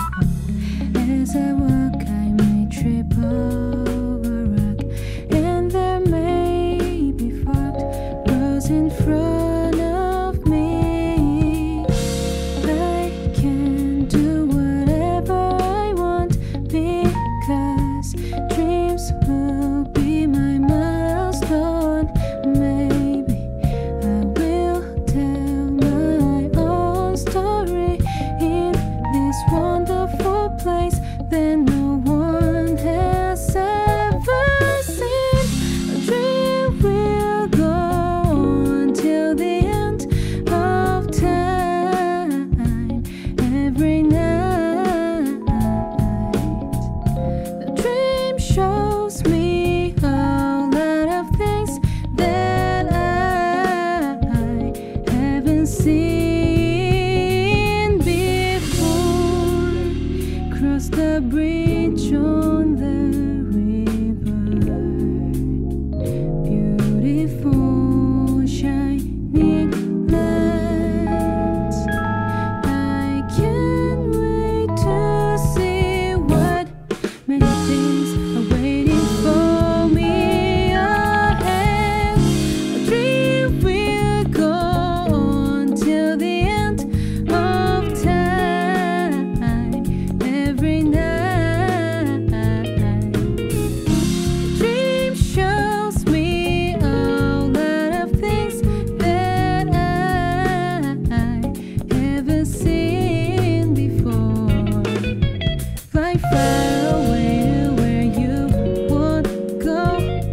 As I walk, I may trip over a rock, and there may be forked roads in front of me. I can do whatever I want because dreams will be my milestone. Maybe I will tell my own story in this wonderful place that no one has ever seen. A dream will go on till the end of time. Every night the dream shows me a lot of things that I haven't seen before. Cross the bridge on the river, beautiful shining lights. I can't wait to see what many things are waiting for me ahead. A dream will go on till the end of time. Every night dream shows me a lot of things that I haven't seen before. Fly far away to where you won't go.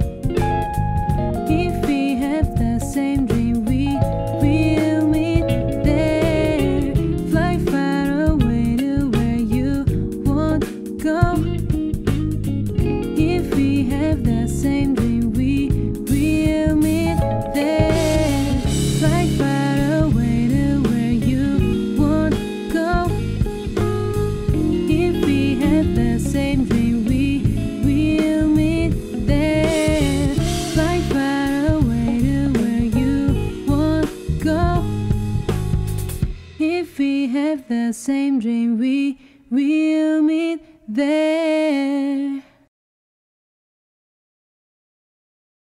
If we have the same dream, we will meet there. Fly far away to where you won't go. If we have the same dream, we will meet there. Fly far away to where you won't go. If we have the same dream, we will meet there. Fly far away to where you won't go. If we have the same dream, we will meet there.